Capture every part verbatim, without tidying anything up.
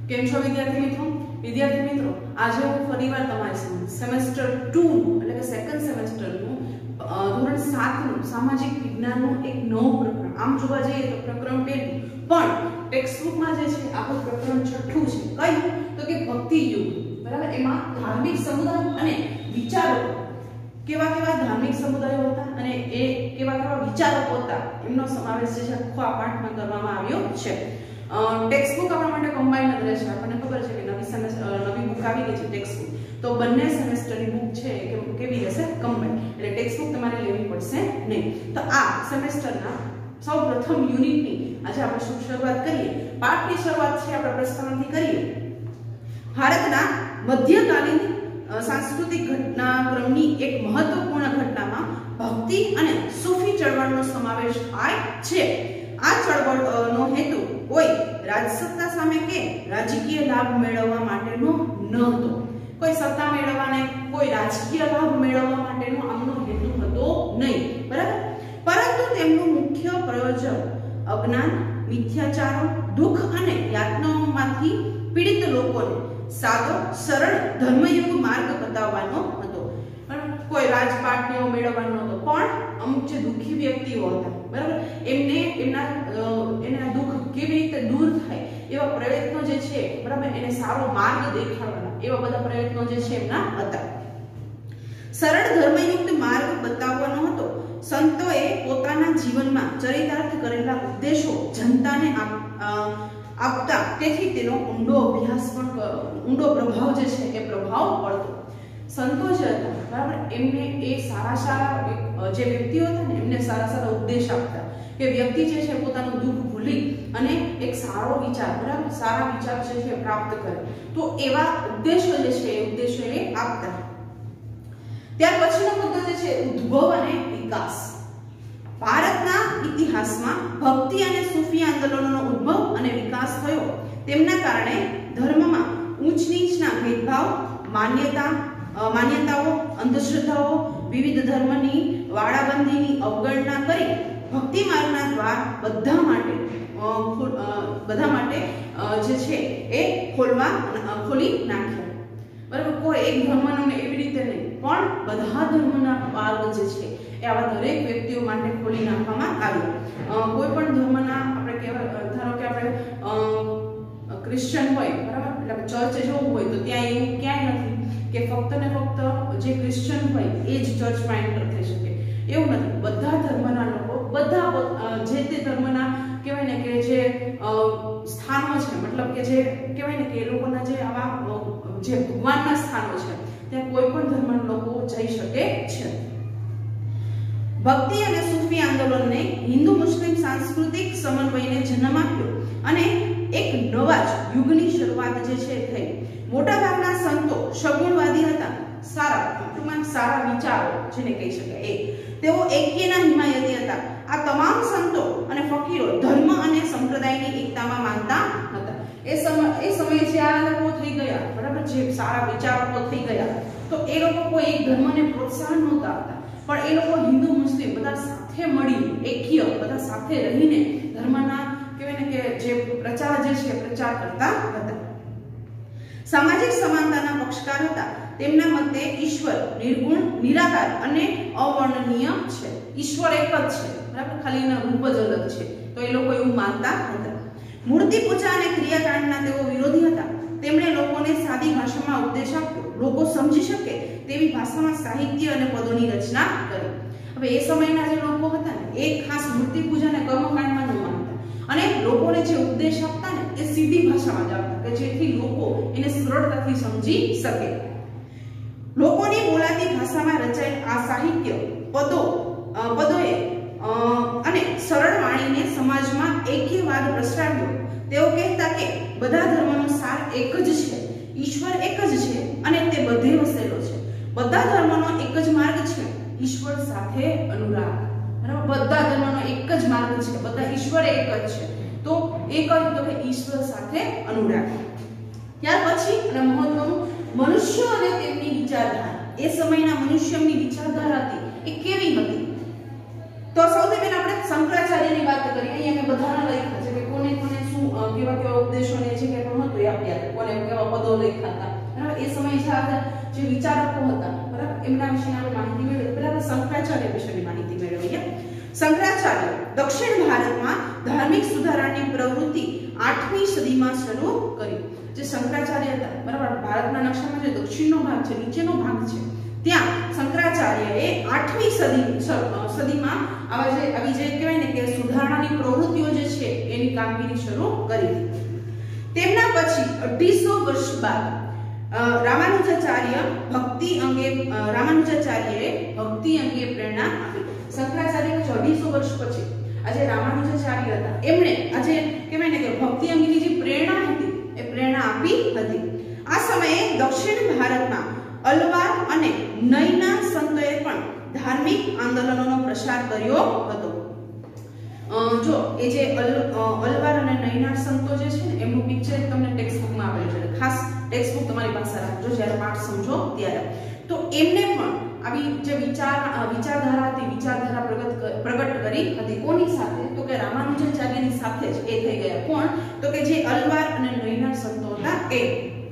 કેમ છો વિદ્યાર્થી મિત્રો? વિદ્યાર્થી મિત્રો, આજે હું ફરીવાર તમારી સામે સેમેસ્ટર ટુ એટલે કે સેકન્ડ સેમેસ્ટરનું ધોરણ સાત નું સામાજિક વિજ્ઞાનનું એક નવું પ્રકરણ, આમ જોવા જઈએ તો પ્રકરણ પહેલું, પણ ટેક્સ્ટબુકમાં જે છે આપણું પ્રકરણ છઠ્ઠું છે. કયું? તો કે ભક્તિ યુગ. બરાબર? એમાં ધાર્મિક સમુદાય અને વિચારો, કેવા કેવા ધાર્મિક સમુદાયો હતા અને એ કેવા કેવા વિચારકો હતા, એમનો સમાવેશ જે છે આખો આ પાઠમાં કરવામાં આવ્યો છે. ટેક્સ્ટબુક આપણા માટે કમ્બાઈન્ડ જ રહેશે. આપણને ખબર છે કે નવી સેમેસ્ટર નવી બુક આવી ગઈ છે ટેક્સ્ટબુક, તો બંને સેમેસ્ટરની બુક છે કે કેવી રહેશે? કમ્બાઈન્ડ. એટલે ટેક્સ્ટબુક તમારે લેવી પડશે નહીં. તો આ સેમેસ્ટરના સૌ પ્રથમ યુનિટની આજે આપણે શું શરૂઆત કરીએ? પાઠની શરૂઆત છે આપણે પ્રસ્તાવનાથી કરીએ. ભારતના મધ્યકાલીન સાંસ્કૃતિક ઘટનાક્રમની એક મહત્વપૂર્ણ ઘટનામાં ભક્તિ અને સૂફી ચળવળનો સમાવેશ થાય છે. આ ચળવળનો હેતુ કોઈ રાજસત્તા સામે કે રાજકીય લાભ મેળવવા માટેનો ન હતો. કોઈ સત્તા મેળવવાને, કોઈ રાજકીય લાભ મેળવવા માટેનો આમનો હેતુ હતો નહીં. બરાબર? પરંતુ તેમનું મુખ્ય પ્રયોજન અજ્ઞાન, મિથ્યાચારો, દુઃખ અને યાતનાઓમાંથી પીડિત લોકોને સાદો સરળ ધર્મયુગ માર્ગ બતાવવાનો હતો. કોઈ રાજપાટને મેળવવાનો હતો, પણ અમુક જે દુઃખી વ્યક્તિઓ હતા, બરાબર, એમને એમના એના દુઃખ કેવી રીતે દૂર થાય એવા પ્રયત્નો જે છે, બરાબર, એને સારો માર્ગ દેખાડવાના એવા બધા પ્રયત્નો જે છે એમના હતા. સરળ ધર્મયુક્ત માર્ગ બતાવવાનો હતો. સંતોએ પોતાના જીવનમાં ચરિતાર્થ કરેલા ઉદ્દેશો જનતાને આપતા, તેથી તેનો ઊંડો અભ્યાસ પણ ઊંડો પ્રભાવ જે છે એ પ્રભાવ પડતો. સંતો જે હતા, બરાબર, એમને એ સારા સારા જે વ્યક્તિઓ હતા ને એમને સારા સારા ઉપદેશ આપતા કે વ્યક્તિ જે છે પોતાનું દુઃખ ભૂલી અને એક સારો વિચાર, બરાબર, સારા વિચાર જે છે પ્રાપ્ત કરે. તો એવા ઉદ્દેશો જે છે એ ઉદ્દેશો એ આપતા. ત્યાર પછીનો મુદ્દો જે છે ઉદ્ભવ અને વિકાસ. ભારતના ઇતિહાસમાં ભક્તિ અને સૂફી આંદોલનોનો ઉદ્ભવ અને વિકાસ થયો. તેમના કારણે ધર્મમાં ઊંચ નીચના ભેદભાવ, માન્યતા માન્યતાઓ, અંધશ્રદ્ધાઓ, વિવિધ ધર્મની વાડાબંધીની અવગણના કરી ભક્તિ માર્ગના દ્વાર બધા માટે બધા માટે જે છે એ ખોલવા ખોલી નાખ્યા. બરાબર? કોઈ એક ધર્મનો ને એવી રીતે નહીં, પણ બધા ધર્મના માર્ગ જે છે એ આવા દરેક વ્યક્તિઓ માટે ખોલી નાખવામાં આવ્યા. કોઈ પણ ધર્મના આપણે કહેવાય, ધારો કે આપણે ક્રિશ્ચિયન હોય, બરાબર, એટલે ચર્ચ જવું હોય તો ત્યાં એવું ક્યાંય નથી કે ફક્ત ને ફક્ત જે ક્રિશ્ચિયન હોય એ જ ચર્ચમાં એન્ટર થઈ શકે. એવું નથી. બધા ધર્મના લોકો, બધા જે તે ધર્મના કહેવાય ને કે જે સ્થાનો છે, મતલબ કે જે કહેવાય ને કે એ લોકોના જે આવા જે ભગવાનના સ્થાનો છે ત્યાં કોઈ પણ ધર્મના લોકો જઈ શકે છે. ભક્તિ અને સૂફી આંદોલનને હિન્દુ મુસ્લિમ સાંસ્કૃતિક સમન્વયને જન્મ આપ્યો અને એક નવા જ યુગની શરૂઆત જે છે થઈ. મોટાભાગના સંતો સગુણવાદી હતા, સારા ટૂંકમાં સારા વિચારો જેને કહી શકાય એ. તેઓ એક્યના હિમાયતી હતા. આ તમામ સંતો અને ફકીરો ધર્મ અને સંપ્રદાયની એકતામાં માનતા હતા. એ સમય એ સમયે જે આ લોકો થઈ ગયા, બરાબર, જે સારા વિચારકો થઈ ગયા, તો એ લોકો કોઈ એક ધર્મને પ્રોત્સાહન નહોતા આપતા, પણ એ લોકો હિન્દુ મુસ્લિમ બધા સાથે મળી એક્ય બધા સાથે રહીને ધર્મના કહેવાય ને કે જે પ્રચાર જે છે પ્રચાર કરતા હતા. સામાજિક સમાનતાના પક્ષકાર હતા. તેમના મતે ઈશ્વર નિર્ગુણ, નિરાકાર અને અવર્ણનીય છે. ઈશ્વર એક જ છે, બરાબર, ખાલી એના રૂપ જ અલગ છે. તો એ લોકો એવું માનતા હતા. મૂર્તિ પૂજા અને ક્રિયાકાંડના તેઓ વિરોધી હતા. તેમણે લોકોને સાદી ભાષામાં ઉપદેશ આપ્યો, લોકો સમજી શકે તેવી ભાષામાં સાહિત્ય અને પદોની રચના કરી. હવે એ સમયના જે લોકો હતા ને એ ખાસ મૂર્તિ પૂજા અને કર્મકાંડમાં ન માનતા, અને લોકોને જે ઉપદેશ આપતા ને એ સીધી ભાષામાં જ આપતા કે જેથી લોકો એને સરળતાથી સમજી શકે. લોકોની બોલાતી ભાષામાં રચાયેલ આ સાહિત્ય, પદો પદોએ અને સરળ વાણીને સમાજમાં એક્યવાદ પ્રસરાવ્યો. તેઓ કહેતા કે બધા ધર્મનો સાર એક જ છે, ઈશ્વર એક જ છે અને તે બધે વસેલો છે. બધા ધર્મનો એક જ માર્ગ છે, ઈશ્વર સાથે અનુરાગ. બરાબર? બધા ધર્મનો એક જ માર્ગ છે, બધા ઈશ્વર એક જ છે. તો એક જ તો કે ઈશ્વર સાથે અનુરાગ. ત્યાર પછી અને મહત્વનું મનુષ્ય અને તેમની વિચારધારા. એ સમયના મનુષ્યની વિચારધારા હતી એ કેવી હતી? તો સૌથી પહેલા આપણે શંકરાચાર્યની વાત કરીએ. અહીંયા મેં બધાના લખ્યા છે કે કોને કોને શું કેવા કેવા ઉપદેશોને જે કે પણ હતું એ આપ્યા, કોને કેવા પદો લખ્યા હતા, બરાબર. એ સમયે જે વિચારકો હતા, બરાબર, એમના વિશે આપણે માહિતી મેળવી. પહેલા શંકરાચાર્ય વિશેની માહિતી મેળવીએ. શંકરાચાર્ય દક્ષિણ ભારતમાં ધાર્મિક સુધારણાની પ્રવૃત્તિ આઠમી સદીમાં શરૂ કરી. જે શંકરાચાર્ય હતા, બરાબર, ભારતના નકશામાં જે દક્ષિણનો ભાગ છે, નીચેનો ભાગ છે, ત્યાં શંકરાચાર્યએ આઠમી સદી સદીમાં આવા જે આવી જે કહેવાય ને કે સુધારણાની પ્રવૃત્તિઓ જે છે એની કામગીરી શરૂ કરી હતી. તેમના પછી અઢીસો વર્ષ બાદ રામાનુજાચાર્ય ભક્તિ અંગે રામાનુજાચાર્યએ ભક્તિ અંગે પ્રેરણા આપી. શંકરાચાર્ય પછી અઢીસો વર્ષ પછી આજે રામાનુજાચાર્ય હતા, એમણે આજે કહેવાય ને કે ભક્તિ અંગેની જે પ્રેરણા હતી એ પ્રેરણા આપી હતી. આ સમયે દક્ષિણ ભારતમાં અલવાર અને નયના સંતોએ પણ ધાર્મિક આંદોલનોનો પ્રસાર કર્યો હતો. જો એ જે અલવાર અને નયના સંતો જે છે ને એમનું પિક્ચર તમને ટેક્સ્ટ બુકમાં આપેલું છે, ખાસ ટેક્સ્ટ બુક તમારી પાસે રાખજો જ્યારે પાઠ સમજો ત્યારે. તો એમને પણ આવી જે વિચાર વિચારધારા હતી, વિચારધારા પ્રગટ પ્રગટ કરી હતી. કોની સાથે? તો કે રામાનુજાચાર્યની સાથે જ એ થઈ ગયા. કોણ? તો કે જે અલવાર અને નયના સંતો હતા એ.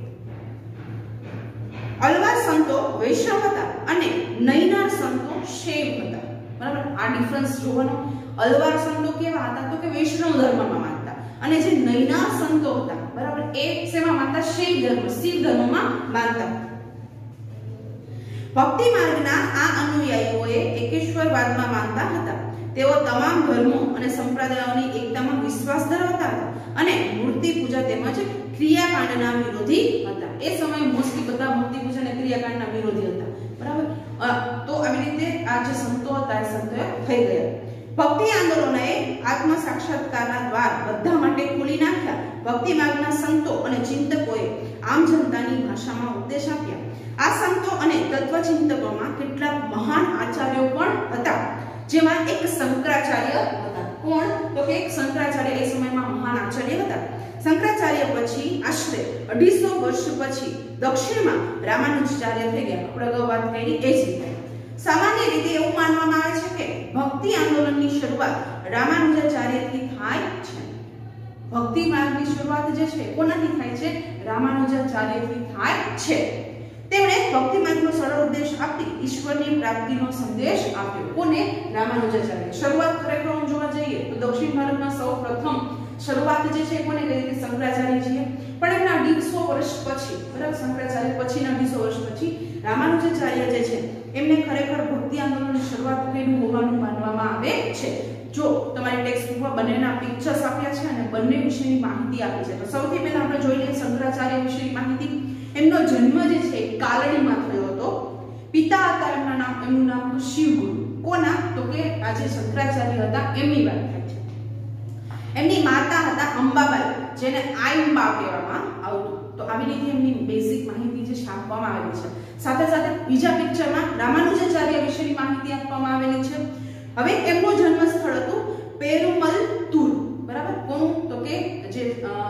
અલવાર સંતો વૈષ્ણવ હતા અને નયનાર સંતો શૈવ હતા, બરાબર. આ ડિફરન્સ જોવાનો. અલવાર સંતો કેવા હતા? તો કે વૈષ્ણવ ધર્મમાં માનતા, અને જે નયનાર સંતો હતા, બરાબર, એ શેમાં માનતા? શૈવ ધર્મ, શિવ ધર્મમાં માનતા. ભક્તિ માર્ગના આ અનુયાયીઓએ એકેશ્વરવાદમાં માનતા હતા. તેઓ તમામ ધર્મો અને સંપ્રદાયોની એકતામાં વિશ્વાસ ધરાવતા હતા અને મૂર્તિ પૂજા તેમજ ક્રિયાકાંડના વિરોધી હતા. એ સમયે મોસ્ટલી બધા મૂર્તિ પૂજા અને ક્રિયાકાંડના વિરોધી હતા, બરાબર. તો આવી રીતે આ જે સંતો હતા એ સંતોએ થઈ ગયા. ભક્તિ આંદોલનોએ આત્મ સાક્ષાત્કારના દ્વાર બધા માટે ખોલી નાખ્યા. ભક્તિ માર્ગના સંતો અને ચિંતકોએ આમ જનતાની ભાષામાં ઉપદેશ આપ્યા. આ સંતો અને તત્વચિંતકોમાં કેટલાક મહાન આચાર્યો પણ હતા, જેમાં એક શંકરાચાર્ય હતા. કોણ? તો કે એક શંકરાચાર્ય એ સમયમાં મહાન આચાર્ય હતા. શંકરાચાર્ય પછી આશરે અઢીસો વર્ષ પછી દક્ષિણમાં રામાનુજાચાર્ય થઈ ગયા. આપણે અગાઉ વાત કરી એ જ રીતે. સામાન્ય રીતે એવું માનવામાં આવે છે કે ભક્તિ આંદોલનની શરૂઆત રામાનુજાચાર્યથી થાય છે. ભક્તિ માર્ગની શરૂઆત જે છે કોનાથી થાય છે? રામાનુજાચાર્યથી થાય છે. તેમણે ભક્તિ માર્ગનો સરળ ઉપદેશ આપી ઈશ્વરની પ્રાપ્તિનો સંદેશ આપ્યો. કોને? રામાનુજાચાર્ય. શરૂઆત ખરેખર જોવા જઈએ તો દક્ષિણ ભારતમાં સૌપ્રથમ શરૂઆત જે છે કોને કરી હતી? શંકરાચાર્યજીએ. પણ એમના અઢીસો વર્ષ પછી, બરાબર, શંકરાચાર્ય પછીના અઢીસો વર્ષ પછી રામાનુજાચાર્ય જે છે એમને ખરેખર ભક્તિ આંદોલનની શરૂઆત કર્યું હોવાનું માનવામાં આવે છે. જો તમારી ટેક્સ્ટ બુકમાં બંનેના પિક્ચર્સ આપ્યા છે અને બંને વિશેની માહિતી આપી છે. તો સૌથી પહેલા આપણે જોઈ લઈએ શંકરાચાર્ય વિશેની માહિતી. એમનો જન્મ જે છે કાલડીમાં થયો હતો. પિતા હતા એમના નામ એમનું નામ હતું શિવગુરુ. કોના? તો કે આજે શંકરાચાર્ય હતા એમની વાત થાય છે. એમની માતા હતા અંબાબાઈ, જેને આઈંબા કહેવામાં આવતું. તો આવી રીતે એમની બેઝિક માહિતી જે આપવામાં આવેલી છે. સાથે સાથે બીજા પિક્ચરમાં રામાનુજાચાર્ય વિશેની માહિતી આપવામાં આવેલી છે. હવે એમનું જન્મ સ્થળ હતું પેરુમલતુર, બરાબર. કોનું? તો કે જે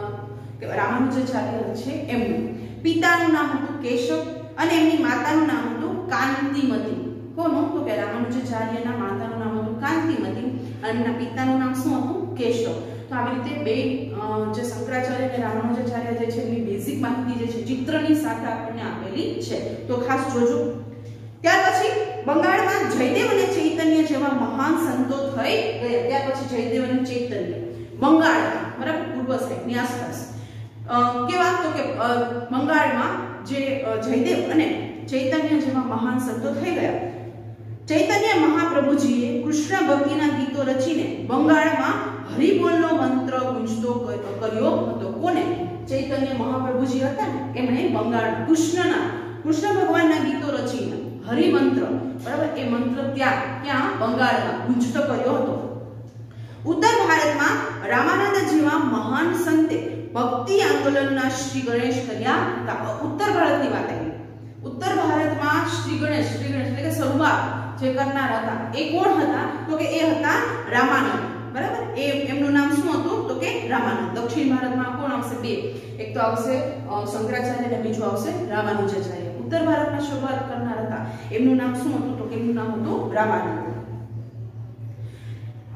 રામાનુજાચાર્ય છે એમનું. પિતાનું નામ હતું કેશવ અને એમની માતાનું નામ હતું કાંતિમતી. કોનું? તો કે રામાનુજાચાર્યના માતાનું નામ હતું કાંતિમતી અને એમના પિતાનું નામ શું હતું? કેશવ. તો આવી રીતે બે જે શંકરાચાર્ય અને રામાનુજાચાર્ય જે છે એની બેઝિક માહિતી જે છે ચિત્રની સાથે આપણને આપેલી છે, તો ખાસ જોજો. ત્યાર પછી બંગાળમાં જયદેવ અને ચૈતન્ય જેવા મહાન સંતો થઈ ગયા. ત્યાર પછી જયદેવ અને ચૈતન્ય બંગાળમાં, બરાબર, પૂર્વ સાઈડની આસપાસ કેવા? તો કે બંગાળમાં જે જયદેવ અને ચૈતન્ય જેવા મહાન સંતો થઈ ગયા. ચૈતન્ય મહાપ્રભુજીએ કૃષ્ણ ભક્તિના ગીતો રચીને બંગાળમાં હરિબોલનો મંત્ર ગુંજતો કર્યો હતો. કોને? ચૈતન્ય મહાપ્રભુજી હતા ને એમણે બંગાળ કૃષ્ણના કૃષ્ણ ભગવાનના ગીતો રચીને હરિમંત્ર, બરાબર, એ મંત્ર ત્યાં ક્યાં બંગાળમાં ગુંજતો કર્યો હતો. ઉત્તર ભારતમાં રામાનંદ જેવા મહાન સંતે ભક્તિ આંદોલનના શ્રી ગણેશ કર્યા હતા. ઉત્તર ભારતની વાત આવી. ઉત્તર ભારતમાં શ્રી ગણેશ શ્રી ગણેશ એટલે કે શરૂઆત જે કરનાર હતા એ કોણ હતા? તો કે એ હતા રામાનંદ, બરાબર. એ એમનું નામ શું હતું? તો કે રામાનંદ. દક્ષિણ ભારતમાં કોણ આવશે? બે. એક તો આવશે શંકરાચાર્ય અને બીજું આવશે રામાનુજાચાર્ય. ઉત્તર ભારતમાં શરૂઆત કરનાર હતા એમનું નામ શું હતું? તો કે એમનું નામ હતું રામાનંદ.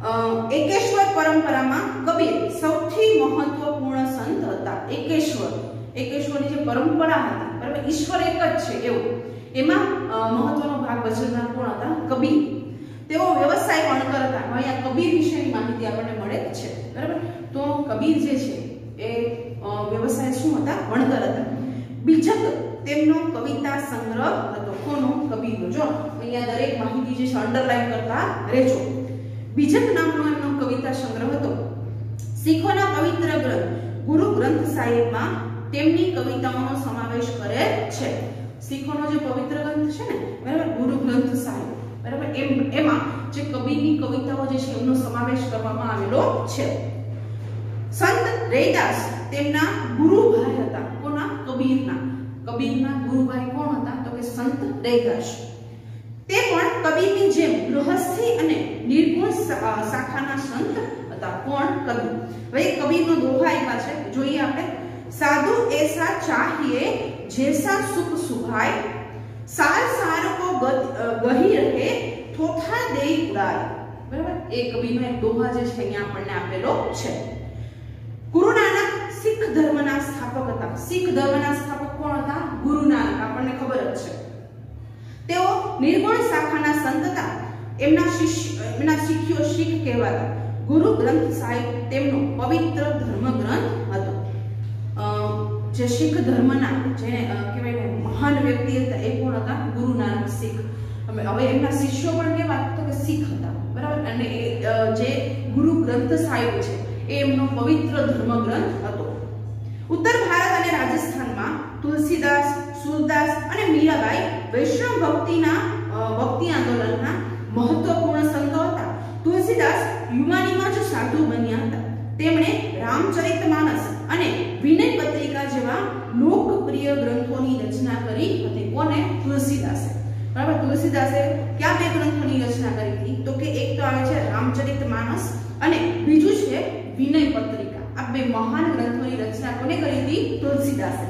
એકેશ્વર પરંપરામાં કબીર સૌથી મહત્વપૂર્ણ સંત હતા. એકેશ્વર એકેશ્વરની જે પરંપરા હતી, બરાબર, ઈશ્વર એક જ છે એવું, એમાં મહત્વનો ભાગ ભજવનાર કોણ હતા? કબીર. તેઓ વ્યવસાય વણકર હતા. અહીંયા કબીર વિશેની માહિતી આપણને મળે છે, બરાબર. તો કબીર જે છે એ વ્યવસાય શું હતા? વણકર હતા. બીજક તેમનો કવિતા સંગ્રહ હતો. કોનો? કબીરનો. જો અહીંયા દરેક માહિતી જે છે અંડરલાઈન કરતા રહેજો. બીજક નામનો એમનો કવિતા સંગ્રહ હતો. શીખોના પવિત્ર ગ્રંથ ગુરુ ગ્રંથ સાહિબમાં તેમની કવિતાઓનો સમાવેશ કરે છે. શીખોનો જે પવિત્ર ગ્રંથ છે ને, બરાબર, ગુરુ ગ્રંથ સાહિબ, બરાબર, એમ એમાં જે કબીરની કવિતાઓ જે છે એનો સમાવેશ કરવામાં આવેલો છે. સંત રૈદાસ તેમના ગુરુભાઈ હતા. કોના? કબીરના. કબીરના ગુરુભાઈ કોણ હતા? તો કે સંત રૈદાસ. તે પણ કબીરની જેમ ગૃહસ્થી અને નિર્ગુણ શાખાના સંત હતા. કોણ? કબીર. હવે કબીરનો દોહા આપ્યા છે, જોઈએ આપણે. સાધુ ऐसा चाहिए जैसा सुख सुभाए, सार सार को गही रहे थोथा दे उड़ाए. બરાબર, એ કબીરનો એક દોહા જે છે અહીંયા આપણને આપેલો છે. ગુરુ નાનક શીખ ધર્મના સ્થાપક હતા. શીખ ધર્મના સ્થાપક કોણ હતા? ગુરુ નાનક. આપણને ખબર જ છે. તેઓ નિર્ગુણ શાખાના સંત હતા. એમના શિષ્ય એમના શિષ્યો શીખ કહેવાતા. ગુરુ ગ્રંથ સાહિબ તેમનો પવિત્ર ધર્મ ગ્રંથ હતો. જે શીખ ધર્મના જે કહેવાય મહાન વ્યક્તિ હતા એ કોણ હતા? ગુરુ નાનક શીખ. હવે એમના શિષ્યો પણ કેવા? તો કે શીખ હતા, બરાબર. અને જે ગુરુ ગ્રંથ સાહિબ છે એ એમનો પવિત્ર ધર્મ ગ્રંથ હતો. ઉત્તર ભારત અને રાજસ્થાનમાં તુલસીદાસ, સુરદાસ અને મીરાબાઈ વૈષ્ણવ ભક્તિના ભક્તિ આંદોલનના મહત્વપૂર્ણ સંતો હતા. તુલસીદાસ યુવાનીમાં જ સાધુ બન્યા હતા. તેમણે રામચરિતમાનસ અને વિનય પત્રિકા જેવા લોકપ્રિય ગ્રંથોની રચના કરી હતી. કોને? તુલસીદાસે. બરાબર, તુલસીદાસે કયા બે ગ્રંથોની રચના કરી હતી? તો કે એક તો આવે છે રામચરિતમાનસ અને બીજું છે વિનય પત્રિકા. આ બે મહાન ગ્રંથોની રચના કોને કરી હતી? તુલસીદાસે.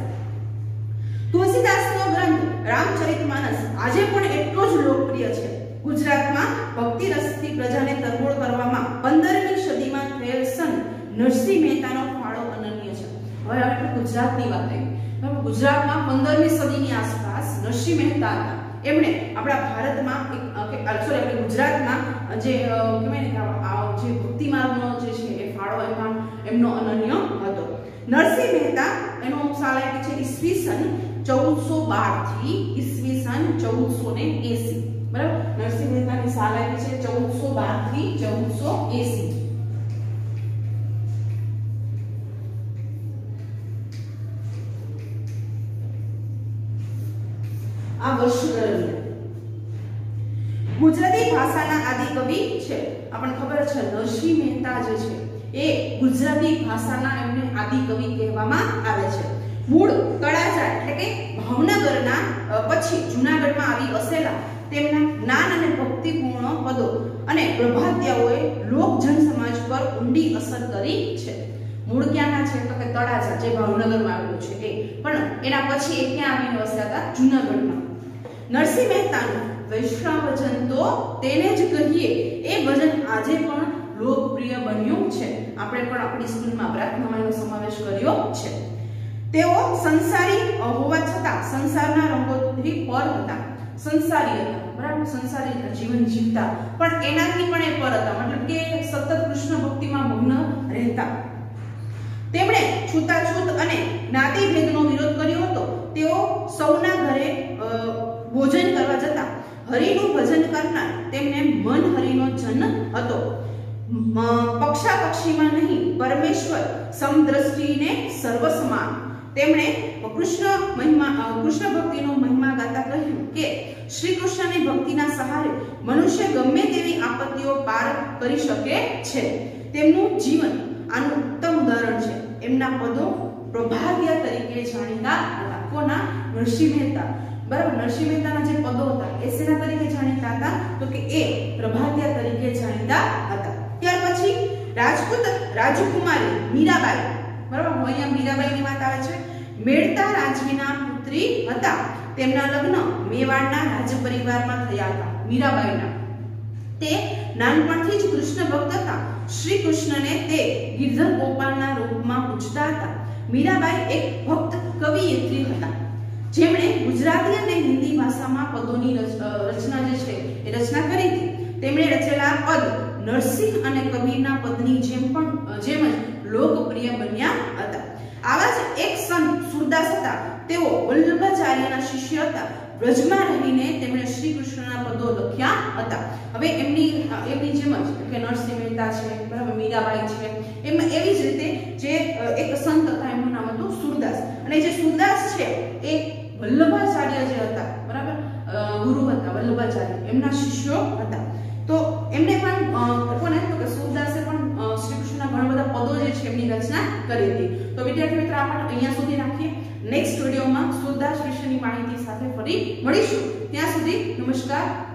તુલસીદાસનો ગ્રંથ રામચરિતમાનસ આજે પણ એટલો જ લોકપ્રિય છે. ગુજરાતમાં ભક્તિ રસથી પ્રજાને તરબોળ કરવામાં પંદરમી સદીમાં થયેલ સંત નરસિંહ મહેતાનો ફાળો અનન્ય છે. હવે આપણે ગુજરાતની વાત કરી. ગુજરાતમાં પંદરમી સદીની આસપાસ નરસિંહ મહેતા હતા. એમણે આપણા ભારતમાં એક સોરી આપણે ગુજરાતમાં જે કહેવાય ને જે ભક્તિ માર્ગનો જે છે એ ફાળો એમાં એમનો અનન્ય હતો. નરસિંહ મહેતા એનો સાલ છે ઈસવીસન ચૌદસો બાર થી ઈસવીસન ચૌદસો ને એસી. બરાબર, નરસિંહ મહેતાની સાલ આવી છે ચૌદસો બાર થી ચૌદસો એસી. આ વર્ષ દરમિયાન ગુજરાતી ભાષાના આદિ કવિ છે. આપણને ખબર છે નરસિંહ મહેતા જે છે એ ગુજરાતી ભાષાના એમને આદિ કવિ કહેવામાં આવે છે. મૂળ તળાજા એટલે કે ભાવનગરના પછી જૂનાગઢમાં આવી વસેલા તેમના જ્ઞાન અને ભક્તિપૂર્ણ પદો અને પ્રભાત્યાઓએ લોક જન સમાજ પર ઊંડી અસર કરી છે. મૂળ ક્યાંના છે? તો કે તળાજા જે ભાવનગરમાં આવેલું છે એ, પણ એના પછી એ ક્યાં આવીને વસ્યા હતા? જૂનાગઢમાં. નરસિંહ મહેતાનું વૈષ્ણવ ભજન તો તેને જ કહીએ એ ભજન આજે પણ લોકપ્રિય બન્યું છે. આપણે પણ આપણી સ્કૂલમાં પ્રાર્થનામાં એનો સમાવેશ કર્યો છે. તેઓ સંસારી હોવા છતાં સંસારના રંગોથી પર હતા. સંસારી હતા, બરાબર, સંસારી જીવન જીવતા, પણ એનાથી પણ એ પર હતા. મતલબ કે સતત કૃષ્ણ ભક્તિમાં મગ્ન રહેતા. તેમણે છૂતાછૂત અને જ્ઞાતિ ભેદનો વિરોધ કર્યો હતો. તેઓ સૌના ઘરે ભોજન કરવા જતા. હરિનું ભજન કરનાર તેમને મન હરિનો જન હતો. પક્ષા પક્ષીમાં નહીં, પરમેશ્વર સમદ્રષ્ટિને સર્વ સમાન. તેમણે કૃષ્ણ મહિમા કૃષ્ણ ભક્તિનો મહિમા ગાતા કહ્યું કે શ્રી કૃષ્ણની ભક્તિના સહારે મનુષ્ય ગમે તેવી આપત્તિઓ પાર કરી શકે છે. તેમનું જીવન આનું ઉત્તમ ઉદાહરણ છે. એમના પદો પ્રભાતિયા તરીકે જાણીતા હતા. કોના? નરસિંહ મહેતા. બરાબર, નરસિંહ મહેતાના જે પદો હતા એ શેના તરીકે જાણીતા હતા? તો કે એ પ્રભાતિયા તરીકે જાણીતા હતા. ત્યાર પછી રાજપૂત રાજકુમારી મીરાબાઈ. બરાબર, અહીંયા મીરાબાઈની વાત આવે છે. મેળતા રાજવીના પુત્રી હતા. તેમના લગ્ન મેવાડના રાજ પરિવારમાં થયા હતા. મીરાબાઈના તે નાનપણથી જ કૃષ્ણ ભક્ત હતા. શ્રી કૃષ્ણને તે ગિરધર ગોપાલના રૂપમાં પૂજતા હતા. મીરાબાઈ એક ભક્ત કવિયત્રી હતા, જેમણે ગુજરાતી અને હિન્દી ભાષામાં પદોની રચના જે છે એ રચના કરી હતી. તેમણે રચેલા પદ નરસિંહ અને કબીરના પદની જેમ પણ જેમ જ લોકપ્રિય બન્યા હતા. આવા જ એક સંત સુરદાસ હતા. તેઓ વલ્લભાચાર્યના શિષ્ય હતા. વ્રજમાં રહીને તેમણે શ્રી કૃષ્ણના પદો લખ્યા હતા. હવે એમની એમની જેમ જ કે નરસિંહ મહેતા છે, બરાબર, મીરાબાઈ છે, એમ એવી જ રીતે જે એક સંત હતા એમનું નામ હતું સુરદાસ. અને જે સુરદાસ છે એ વલ્લભાચાર્ય જે હતા, બરાબર, ગુરુ હતા વલ્લભાચાર્ય, એમના શિષ્યો હતા. તો એમને પણ કોને તો કે સુરદાસે પણ શ્રી કૃષ્ણના ઘણા બધા પદો જે છે એમની રચના કરી હતી. તો વિદ્યાર્થી મિત્રો આપણે અહીંયા સુધી રાખીએ. નેક્સ્ટ વિડીયોમાં સુરદાસ વિશેની માહિતી સાથે ફરી મળીશું. ત્યાં સુધી નમસ્કાર.